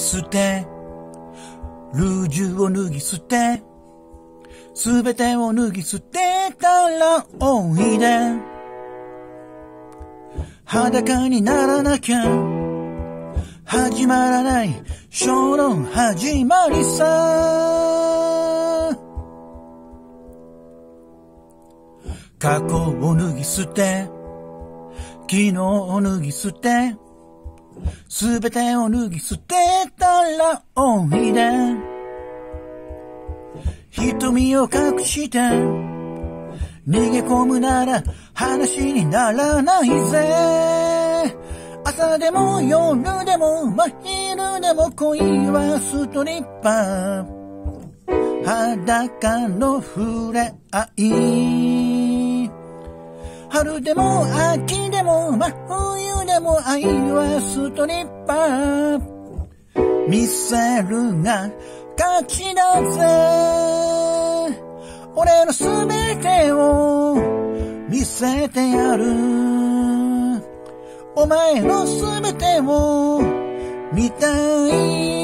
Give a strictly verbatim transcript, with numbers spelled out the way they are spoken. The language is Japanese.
捨て、ルージュを脱ぎ捨て、すべてを脱ぎ捨てたらおいで。裸にならなきゃ始まらないショーの始まりさ。過去を脱ぎ捨て、昨日を脱ぎ捨て、すべてを脱ぎ捨てたらおいで。瞳を隠して逃げ込むなら話にならないぜ。朝でも夜でも真昼でも恋はストリッパー。裸の触れ合い。春でも秋でも真冬でも愛はストリッパー。見せるが勝ちだぜ。俺のすべてを見せてやる。お前のすべてを見たい。